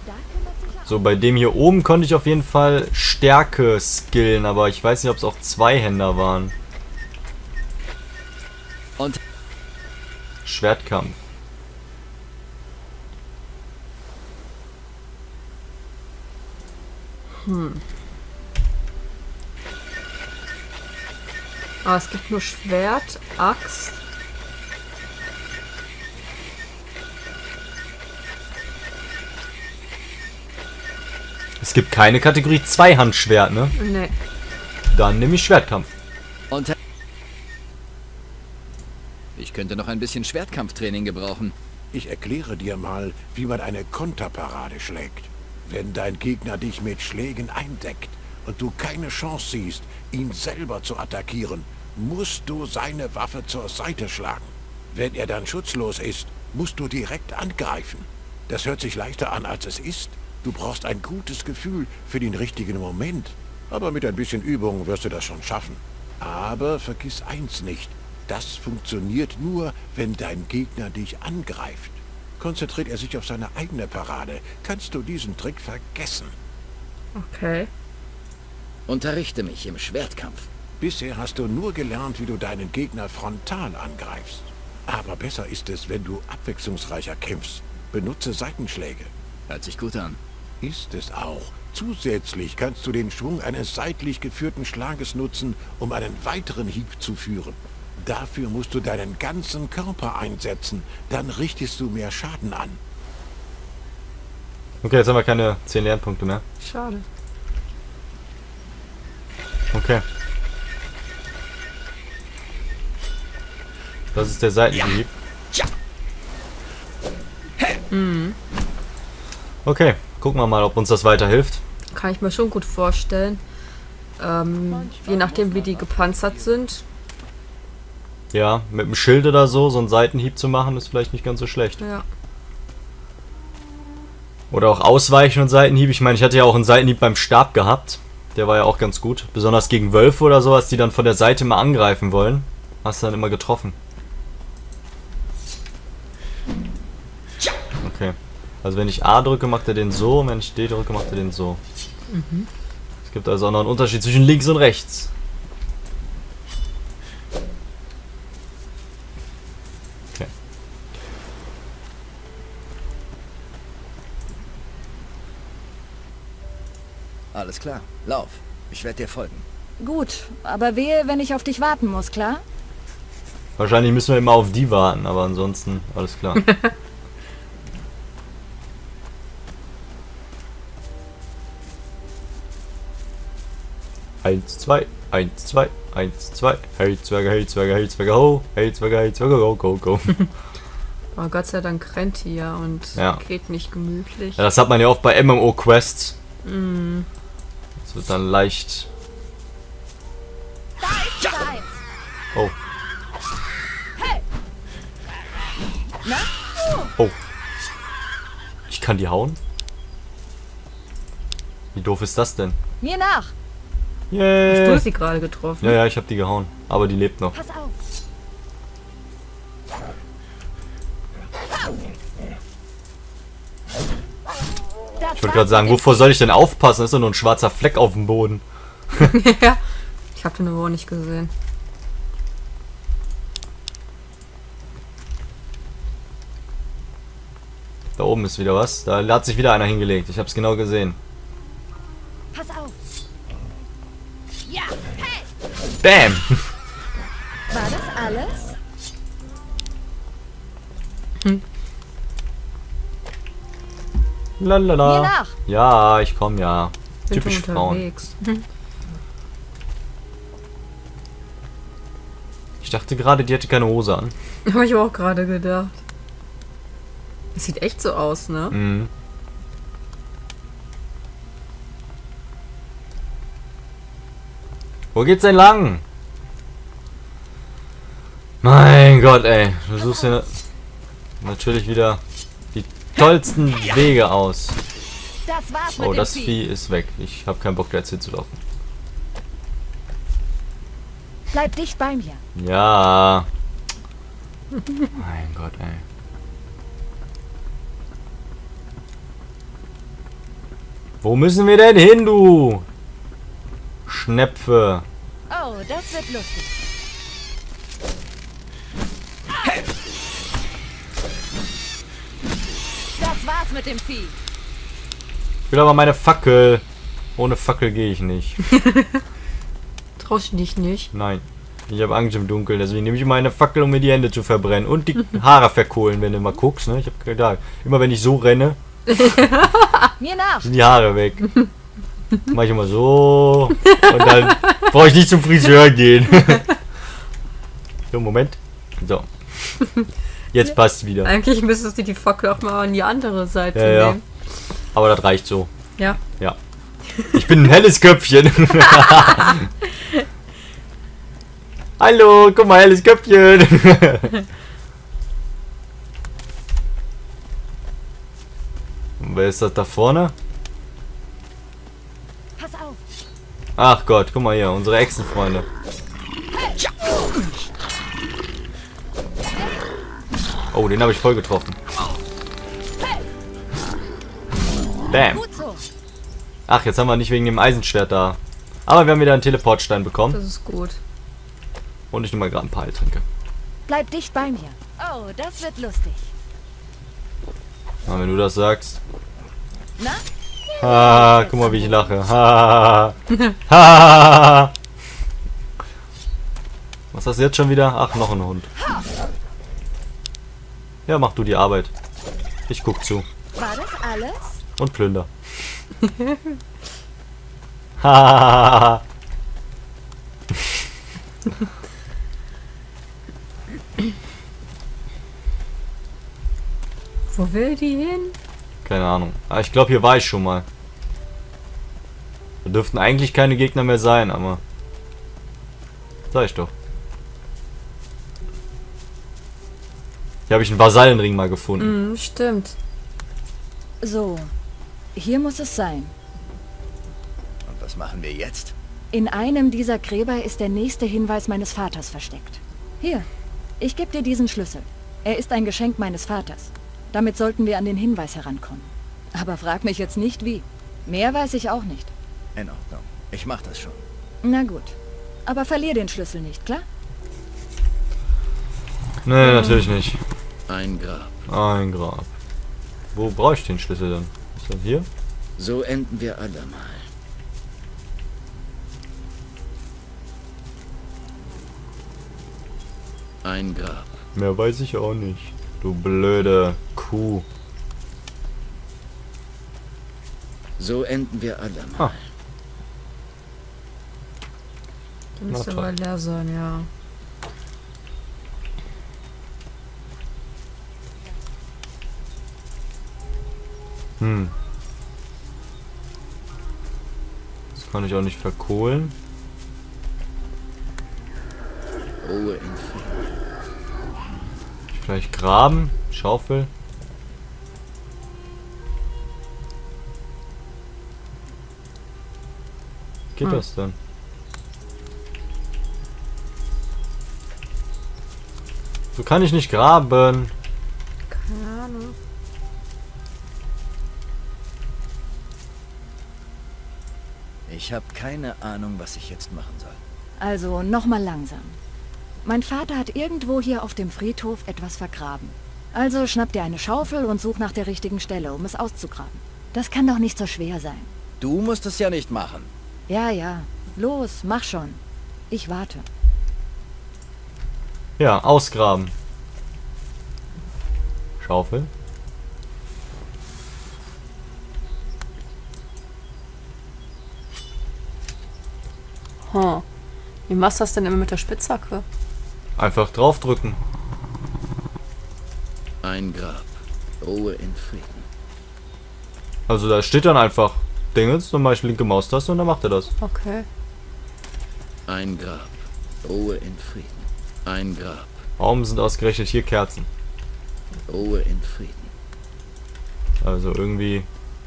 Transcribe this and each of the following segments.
So, bei dem hier oben konnte ich auf jeden Fall Stärke skillen, aber ich weiß nicht, ob es auch Zweihänder waren. Und Schwertkampf. Aber es gibt nur Schwert, Axt. Es gibt keine Kategorie Zweihandschwert, ne? Nee. Dann nehme ich Schwertkampf. und ich könnte noch ein bisschen Schwertkampftraining gebrauchen. Ich erkläre dir mal, wie man eine Konterparade schlägt. Wenn dein Gegner dich mit Schlägen eindeckt und du keine Chance siehst, ihn selber zu attackieren, musst du seine Waffe zur Seite schlagen. Wenn er dann schutzlos ist, musst du direkt angreifen. Das hört sich leichter an, als es ist. Du brauchst ein gutes Gefühl für den richtigen Moment. Aber mit ein bisschen Übung wirst du das schon schaffen. Aber vergiss eins nicht. Das funktioniert nur, wenn dein Gegner dich angreift. Konzentriert er sich auf seine eigene Parade, kannst du diesen Trick vergessen. Okay. Unterrichte mich im Schwertkampf. Bisher hast du nur gelernt, wie du deinen Gegner frontal angreifst. Aber besser ist es, wenn du abwechslungsreicher kämpfst. Benutze Seitenschläge. Hört sich gut an. Ist es auch. Zusätzlich kannst du den Schwung eines seitlich geführten Schlages nutzen, um einen weiteren Hieb zu führen. Dafür musst du deinen ganzen Körper einsetzen, dann richtest du mehr Schaden an. Okay, jetzt haben wir keine 10 Lernpunkte mehr. Schade. Okay. Das ist der Seitenhieb. Okay, gucken wir mal, ob uns das weiterhilft. Kann ich mir schon gut vorstellen. Je nachdem, wie die gepanzert sind. Ja, mit dem Schild oder so, so einen Seitenhieb zu machen, ist vielleicht nicht ganz so schlecht. Ja. Oder auch ausweichen und Seitenhieb. Ich meine, ich hatte ja auch einen Seitenhieb beim Stab gehabt. Der war ja auch ganz gut. Besonders gegen Wölfe oder sowas, die dann von der Seite mal angreifen wollen. Hast du dann immer getroffen. Okay. Also wenn ich A drücke, macht er den so. Und wenn ich D drücke, macht er den so. Es gibt also auch noch einen Unterschied zwischen links und rechts. Okay. Alles klar. Lauf. Ich werde dir folgen. Gut, aber wehe, wenn ich auf dich warten muss, klar? Wahrscheinlich müssen wir immer auf die warten, aber ansonsten alles klar. 1, 2, 1, 2, 1, 2. Hey Zwerge, hey Zwerge, hey Zwerge, ho. Hey Zwerge, hey Zwerge, go, go, go. Aber Gott sei Dank rennt die ja und Ja. geht nicht gemütlich. Ja, das hat man ja oft bei MMO-Quests. Das wird dann leicht... Oh. Oh. Ich kann die hauen? Wie doof ist das denn? Mir nach! Hast du Yay! sie gerade getroffen? Ja, ja, ich habe die gehauen. Aber die lebt noch. Pass auf! Ich wollte gerade sagen, wovor soll ich denn aufpassen? Das ist doch nur ein schwarzer Fleck auf dem Boden. Ja. Ich habe den aber auch nicht gesehen. Da oben ist wieder was. Da hat sich wieder einer hingelegt. Ich habe es genau gesehen. Pass auf! Ja! Hey! Bam! War das alles? Mir Lalala. nach! Ja, ich komme ja. Bin Typisch schon Frauen. unterwegs. Ich dachte gerade, die hätte keine Hose an. Habe ich auch gerade gedacht. Das sieht echt so aus, ne? Mhm. Wo geht's denn lang? Mein Gott, ey. Du suchst ja natürlich wieder die tollsten Wege aus. Das war's mit Oh, dem das Vieh. Vieh ist weg. Ich habe keinen Bock, da jetzt hinzulaufen. Bleib dicht bei mir. Ja. Mein Gott, ey. Wo müssen wir denn hin, du? Schnepfe. Oh, das wird lustig. Das war's mit dem Vieh. Ich will aber meine Fackel. Ohne Fackel gehe ich nicht. Traust du dich nicht? Nein. Ich habe Angst im Dunkeln, deswegen nehme ich meine Fackel, um mir die Hände zu verbrennen. Und die Haare verkohlen, wenn du mal guckst. Ne? Ich habe gedacht, immer wenn ich so renne, Mir nach. sind die Haare weg. Mach ich immer so. Und dann brauche ich nicht zum Friseur gehen. So, Moment. So. Jetzt passt wieder. Eigentlich müsstest du die Fackel auch mal an die andere Seite Ja. nehmen. Aber das reicht so. Ja. Ja. Ich bin ein helles Köpfchen. Hallo, guck mal, helles Köpfchen. Und wer ist das da vorne? Pass auf. Ach Gott, guck mal hier, unsere Echsenfreunde. Oh, den habe ich voll getroffen. Bam. Gut so. Ach, jetzt haben wir nicht wegen dem Eisenschwert da. Aber wir haben wieder einen Teleportstein bekommen. Das ist gut. Und ich nehme mal gerade ein paar Heiltränke. Bleib dicht bei mir. Oh, das wird lustig. Na, wenn du das sagst. Na? Ha, guck mal, wie ich lache. Ha, ha. Was hast du jetzt schon wieder? Ach, noch ein Hund. Ja, mach du die Arbeit. Ich guck zu. War das alles? Und plünder. Ha. Wo will die hin? Keine Ahnung. Aber ich glaube, hier war ich schon mal. Da dürften eigentlich keine Gegner mehr sein, aber... Sag ich doch. Hier habe ich einen Vasallenring mal gefunden. Stimmt. So, hier muss es sein. Und was machen wir jetzt? In einem dieser Gräber ist der nächste Hinweis meines Vaters versteckt. Hier, ich gebe dir diesen Schlüssel. Er ist ein Geschenk meines Vaters. Damit sollten wir an den Hinweis herankommen. Aber frag mich jetzt nicht wie. Mehr weiß ich auch nicht. In Ordnung. Ich mach das schon. Na gut. Aber verlier den Schlüssel nicht, klar? Nee, natürlich nicht. Ein Grab. Ein Grab. Wo brauche ich den Schlüssel dann? Ist das hier? So enden wir alle mal. Ein Grab. Mehr weiß ich auch nicht. Du blöde Kuh. So enden wir alle mal. Ah. Müsste toll. aber leer sein, ja. Das kann ich auch nicht verkohlen. Ruhe in Frieden. Vielleicht graben, Schaufel. Geht das dann? So kann ich nicht graben. Keine Ahnung. Ich habe keine Ahnung, was ich jetzt machen soll. Also, nochmal langsam. Mein Vater hat irgendwo hier auf dem Friedhof etwas vergraben. Also schnapp dir eine Schaufel und such nach der richtigen Stelle, um es auszugraben. Das kann doch nicht so schwer sein. Du musst es ja nicht machen. Ja, ja. Los, mach schon. Ich warte. Ja, ausgraben. Schaufel. Hm. Wie machst du das denn immer mit der Spitzhacke? Einfach draufdrücken. Ein Grab. Ruhe in Frieden. Also da steht dann einfach Dingens, dann mache ich linke Maustaste und dann macht er das. Okay. Ein Grab. Ruhe in Frieden. Ein Grab. Warum sind ausgerechnet hier Kerzen? Ruhe in Frieden. Also irgendwie...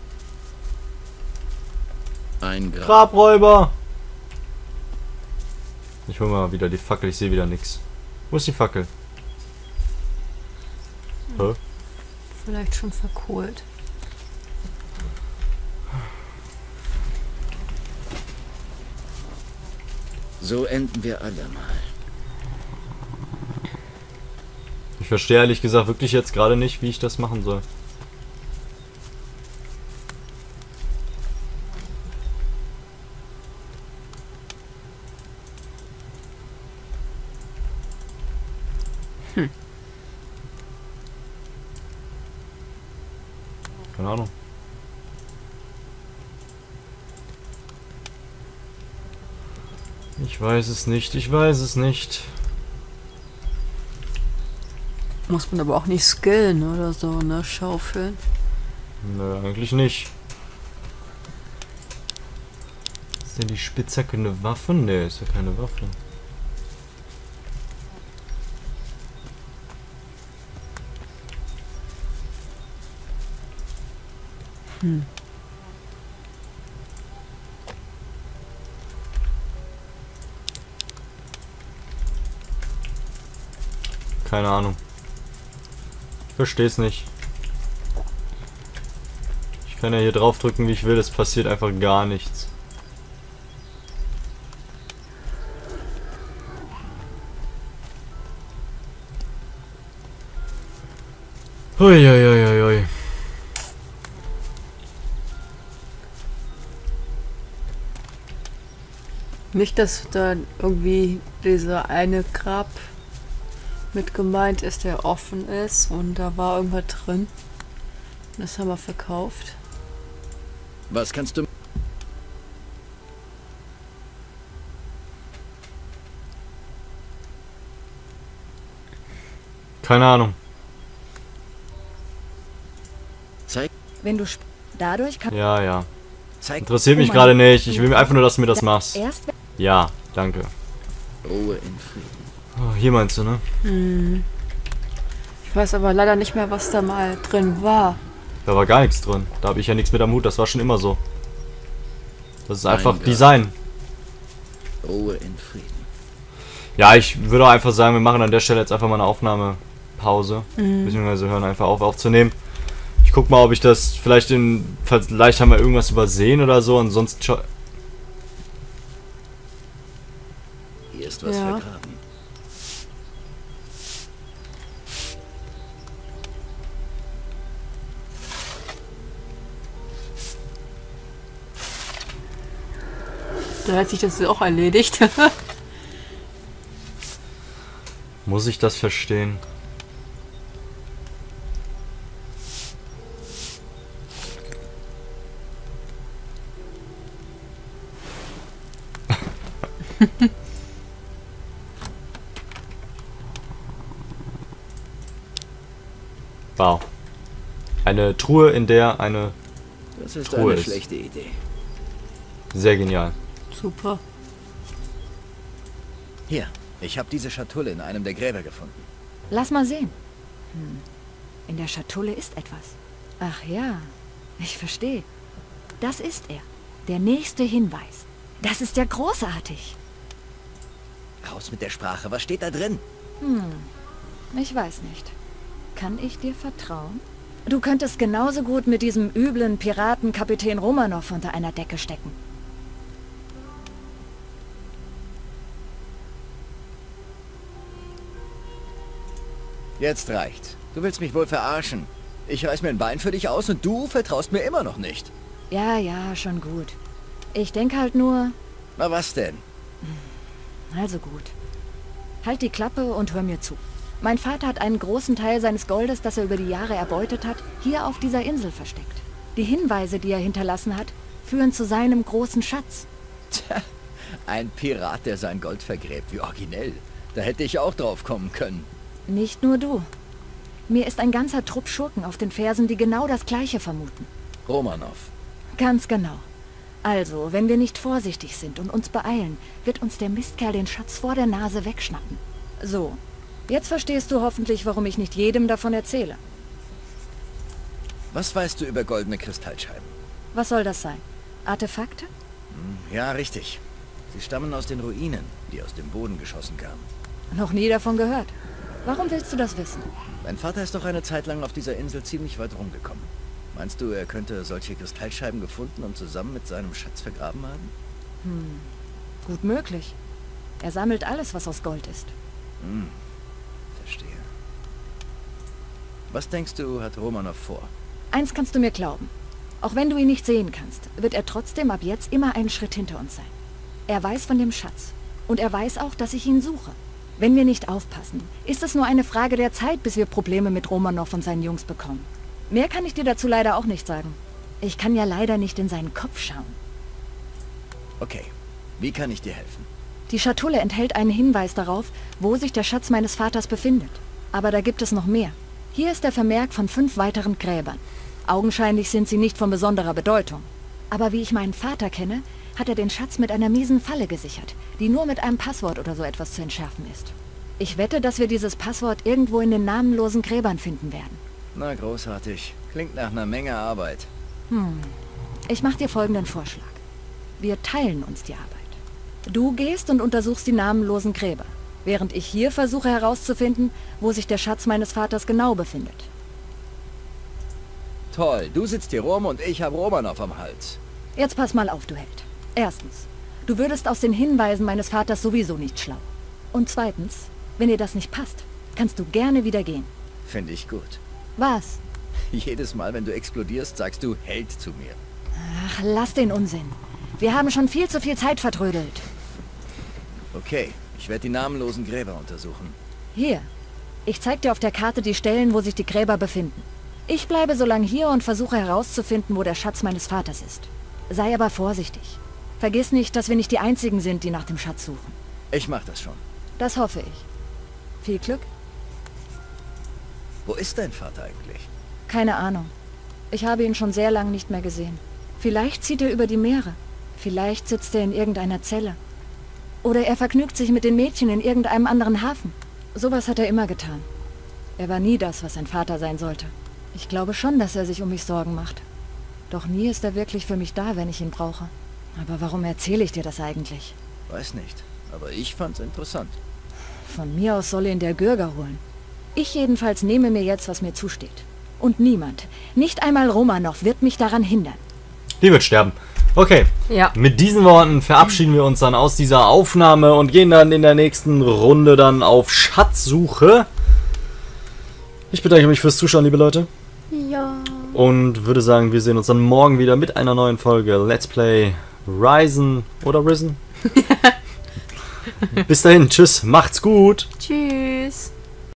Ein Grab. Grabräuber! Ich hole mal wieder die Fackel, ich sehe wieder nichts. Wo ist die Fackel? Hä? Vielleicht schon verkohlt. So enden wir alle mal. Ich verstehe ehrlich gesagt wirklich jetzt gerade nicht, wie ich das machen soll. Keine Ahnung. Ich weiß es nicht, ich weiß es nicht. Muss man aber auch nicht skillen oder so, ne? Schaufeln. Nö, eigentlich nicht. Ist denn die Spitzhacke eine Waffe? Ne, ist ja keine Waffe. Keine Ahnung. Ich verstehe es nicht. Ich kann ja hier drauf drücken, wie ich will. Es passiert einfach gar nichts. Hui. Nicht, dass da irgendwie dieser eine Grab mit gemeint ist, der offen ist und da war irgendwas drin. Das haben wir verkauft. Was kannst du... Keine Ahnung. Zeig... Wenn du dadurch kann Ja. Zeig... Interessiert mich Oh mein gerade Gott. nicht. Ich will einfach nur, dass du mir das machst. erst Ja, danke. Ruhe in Frieden. Oh, hier meinst du, ne? Ich weiß aber leider nicht mehr, was da mal drin war. Da war gar nichts drin. Da habe ich ja nichts mit am Hut. Das war schon immer so. Das ist einfach Mein Gott. Design. Ruhe in Frieden. Ja, ich würde auch einfach sagen, wir machen an der Stelle jetzt einfach mal eine Aufnahmepause. Beziehungsweise hören einfach auf aufzunehmen. Ich guck mal, ob ich das vielleicht vielleicht haben wir irgendwas übersehen oder so. Ansonsten Hier ist was Ja. vergraben. Da hat sich das auch erledigt. muss ich das verstehen. Wow. Eine Truhe, in der eine... Das ist Truhe eine ist. schlechte Idee. Sehr genial. Super. Hier, ich habe diese Schatulle in einem der Gräber gefunden. Lass mal sehen. In der Schatulle ist etwas. Ach ja, ich verstehe. Das ist er. Der nächste Hinweis. Das ist ja großartig. Raus mit der Sprache, was steht da drin? Ich weiß nicht. Kann ich dir vertrauen? Du könntest genauso gut mit diesem üblen Piraten Kapitän Romanov unter einer Decke stecken. Jetzt reicht's. Du willst mich wohl verarschen. Ich reiß mir ein Bein für dich aus und du vertraust mir immer noch nicht. Ja, schon gut. Ich denke halt nur... Na was denn? Also gut. Halt die Klappe und hör mir zu. Mein Vater hat einen großen Teil seines Goldes, das er über die Jahre erbeutet hat, hier auf dieser Insel versteckt. Die Hinweise, die er hinterlassen hat, führen zu seinem großen Schatz. Tja, ein Pirat, der sein Gold vergräbt. Wie originell. Da hätte ich auch drauf kommen können. Nicht nur du. Mir ist ein ganzer Trupp Schurken auf den Fersen, die genau das Gleiche vermuten. Romanov. Ganz genau. Also, wenn wir nicht vorsichtig sind und uns beeilen, wird uns der Mistkerl den Schatz vor der Nase wegschnappen. So, jetzt verstehst du hoffentlich, warum ich nicht jedem davon erzähle. Was weißt du über goldene Kristallscheiben? Was soll das sein? Artefakte? Ja, richtig. Sie stammen aus den Ruinen, die aus dem Boden geschossen kamen. Noch nie davon gehört. Warum willst du das wissen? Mein Vater ist doch eine Zeit lang auf dieser Insel ziemlich weit rumgekommen. Meinst du, er könnte solche Kristallscheiben gefunden und zusammen mit seinem Schatz vergraben haben? Gut möglich. Er sammelt alles, was aus Gold ist. Verstehe. Was denkst du, hat Romanov vor? Eins kannst du mir glauben. Auch wenn du ihn nicht sehen kannst, wird er trotzdem ab jetzt immer einen Schritt hinter uns sein. Er weiß von dem Schatz. Und er weiß auch, dass ich ihn suche. Wenn wir nicht aufpassen, ist es nur eine Frage der Zeit, bis wir Probleme mit Romanov und seinen Jungs bekommen. Mehr kann ich dir dazu leider auch nicht sagen. Ich kann ja leider nicht in seinen Kopf schauen. Okay, wie kann ich dir helfen? Die Schatulle enthält einen Hinweis darauf, wo sich der Schatz meines Vaters befindet. Aber da gibt es noch mehr. Hier ist der Vermerk von 5 weiteren Gräbern. Augenscheinlich sind sie nicht von besonderer Bedeutung. Aber wie ich meinen Vater kenne, hat er den Schatz mit einer miesen Falle gesichert, die nur mit einem Passwort oder so etwas zu entschärfen ist. Ich wette, dass wir dieses Passwort irgendwo in den namenlosen Gräbern finden werden. Na, großartig. Klingt nach einer Menge Arbeit. Ich mache dir folgenden Vorschlag. Wir teilen uns die Arbeit. Du gehst und untersuchst die namenlosen Gräber, während ich hier versuche herauszufinden, wo sich der Schatz meines Vaters genau befindet. Toll, du sitzt hier rum und ich habe Romanov am Hals. Jetzt pass mal auf, du Held. Erstens, du würdest aus den Hinweisen meines Vaters sowieso nicht schlau. Und zweitens, wenn dir das nicht passt, kannst du gerne wieder gehen. Finde ich gut. Was? Jedes Mal, wenn du explodierst, sagst du Held zu mir. Ach, lass den Unsinn. Wir haben schon viel zu viel Zeit vertrödelt. Okay, ich werde die namenlosen Gräber untersuchen. Hier. Ich zeig dir auf der Karte die Stellen, wo sich die Gräber befinden. Ich bleibe so lange hier und versuche herauszufinden, wo der Schatz meines Vaters ist. Sei aber vorsichtig. Vergiss nicht, dass wir nicht die Einzigen sind, die nach dem Schatz suchen. Ich mach das schon. Das hoffe ich. Viel Glück? Wo ist dein Vater eigentlich? Keine Ahnung. Ich habe ihn schon sehr lange nicht mehr gesehen. Vielleicht zieht er über die Meere. Vielleicht sitzt er in irgendeiner Zelle. Oder er vergnügt sich mit den Mädchen in irgendeinem anderen Hafen. Sowas hat er immer getan. Er war nie das, was ein Vater sein sollte. Ich glaube schon, dass er sich um mich Sorgen macht. Doch nie ist er wirklich für mich da, wenn ich ihn brauche. Aber warum erzähle ich dir das eigentlich? Weiß nicht, aber ich fand's interessant. Von mir aus soll ihn der Gürger holen. Ich jedenfalls nehme mir jetzt, was mir zusteht. Und niemand, nicht einmal Romanov, wird mich daran hindern. Die wird sterben. Okay, Ja. mit diesen Worten verabschieden wir uns dann aus dieser Aufnahme und gehen dann in der nächsten Runde dann auf Schatzsuche. Ich bedanke mich fürs Zuschauen, liebe Leute. Ja. Und würde sagen, wir sehen uns dann morgen wieder mit einer neuen Folge Let's Play Risen oder Risen. Bis dahin, tschüss, macht's gut. Tschüss.